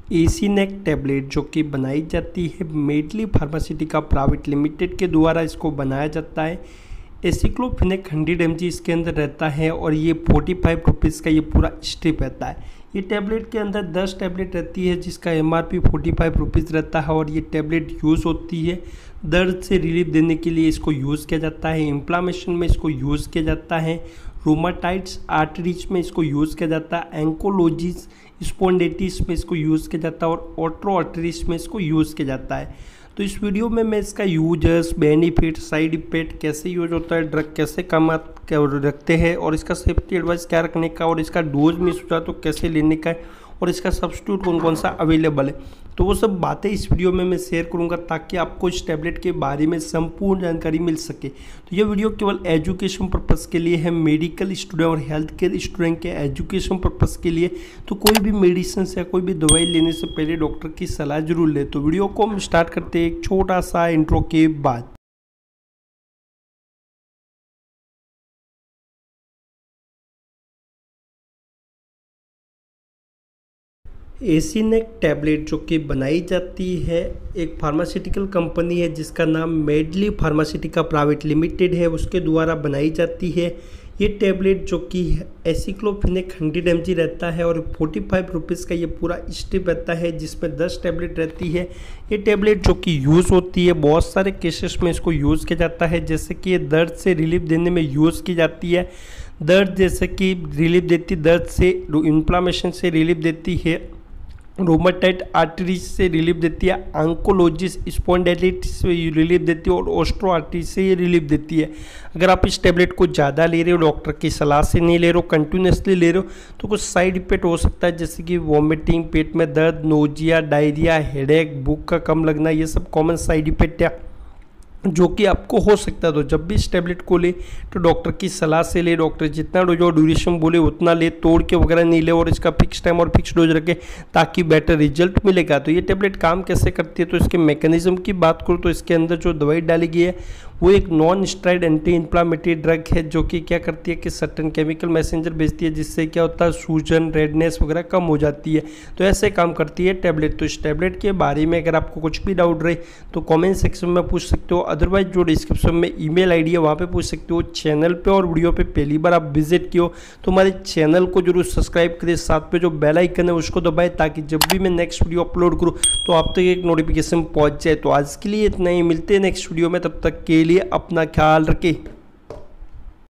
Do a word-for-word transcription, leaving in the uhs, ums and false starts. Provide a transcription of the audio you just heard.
एसीनेक tablet जो कि बनाई जाती है मेडली फार्मास्यूटिका प्राइवेट लिमिटेड के द्वारा इसको बनाया जाता है। एसिक्लोफेनेक हंड्रेड एम जी इसके अंदर रहता है और ये फोर्टी फाइव रुपीज़ का ये पूरा स्ट्रिप रहता है। ये टैबलेट के अंदर दस टैबलेट रहती है जिसका M R P forty five rupees रहता है और ये टैबलेट यूज़ होती है दर्द से रिलीफ देने के लिए इसको यूज़ किया जाता है, इन्फ्लामेशन में इसको यूज़ किया जाता है, रूमाटाइड्स आर्टरीज में इसको यूज़ किया जाता है, एंकोलॉजीज स्पॉन्डिलिटिस में इसको यूज़ किया जाता है और ऑर्थो आर्टरीज में इसको यूज़ किया जाता है। तो इस वीडियो में मैं इसका यूजर्स, बेनिफिट, साइड इफेक्ट, कैसे यूज होता है, ड्रग कैसे काम रखते हैं और इसका सेफ्टी एडवाइस क्या रखने का और इसका डोज मिस हो जाए तो कैसे लेने का है और इसका सब्स्टिट्यूट कौन कौन सा अवेलेबल है, तो वो सब बातें इस वीडियो में मैं शेयर करूंगा ताकि आपको इस टैबलेट के बारे में संपूर्ण जानकारी मिल सके। तो ये वीडियो केवल एजुकेशन पर्पस के लिए है, मेडिकल स्टूडेंट और हेल्थ केयर स्टूडेंट के एजुकेशन पर्पस के लिए। तो कोई भी मेडिसिन या कोई भी दवाई लेने से पहले डॉक्टर की सलाह जरूर ले। तो वीडियो को हम स्टार्ट करते हैं एक छोटा सा इंट्रो के बाद। एसीनेक टैबलेट जो कि बनाई जाती है एक फार्मास्यूटिकल कंपनी है जिसका नाम मेडली फार्मास्यूटिका प्राइवेट लिमिटेड है, उसके द्वारा बनाई जाती है। ये टैबलेट जो कि एसिक्लोफेनेक हंड्रेड एम जी रहता है और फोर्टी फाइव रुपीज़ का ये पूरा स्ट्रिप रहता है जिसमें दस टैबलेट रहती है। ये टैबलेट जो कि यूज़ होती है बहुत सारे केसेस में इसको यूज़ किया जाता है, जैसे कि ये दर्द से रिलीफ देने में यूज़ की जाती है। दर्द जैसे कि रिलीफ देती, दर्द से इन्फ्लामेशन से रिलीफ देती है, रोमाटाइड आर्टरीज से रिलीफ देती है, आंकोलॉजिस स्पॉन्डिलिटिस से रिलीफ देती है और ऑस्ट्रो आर्टरीज से ये रिलीफ देती है। अगर आप इस टैबलेट को ज़्यादा ले रहे हो, डॉक्टर की सलाह से नहीं ले रहे हो, कंटिन्यूसली ले रहे हो तो कुछ साइड इफेक्ट हो सकता है, जैसे कि वॉमिटिंग, पेट में दर्द, नोजिया, डायरिया, हेडेक, भूख का कम लगना, ये सब कॉमन साइड इफेक्ट है जो कि आपको हो सकता है। तो जब भी इस टैबलेट को ले तो डॉक्टर की सलाह से ले, डॉक्टर जितना डोज और ड्यूरेशन बोले उतना ले, तोड़ के वगैरह नहीं ले और इसका फिक्स टाइम और फिक्स डोज रखे ताकि बेटर रिजल्ट मिलेगा। तो ये टैबलेट काम कैसे करती है, तो इसके मैकेनिज्म की बात करूँ तो इसके अंदर जो दवाई डाली गई है वो एक non steroid anti inflammatory drug है जो कि क्या करती है कि सर्टेन केमिकल मैसेंजर भेजती है जिससे क्या होता है सूजन, रेडनेस वगैरह कम हो जाती है। तो ऐसे काम करती है टैबलेट। तो इस टैबलेट के बारे में अगर आपको कुछ भी डाउट रहे तो कमेंट सेक्शन में पूछ सकते हो, अदरवाइज जो डिस्क्रिप्शन में ईमेल आईडी है वहाँ पे पूछ सकते हो। चैनल पे और वीडियो पे पहली बार आप विजिट किए हो तो हमारे चैनल को जरूर सब्सक्राइब करें, साथ पे जो बेल आइकन है उसको दबाएं ताकि जब भी मैं नेक्स्ट वीडियो अपलोड करूँ तो आप तक एक नोटिफिकेशन पहुँच जाए। तो आज के लिए इतना ही, मिलते हैं नेक्स्ट वीडियो में, तब तक के लिए अपना ख्याल रखें।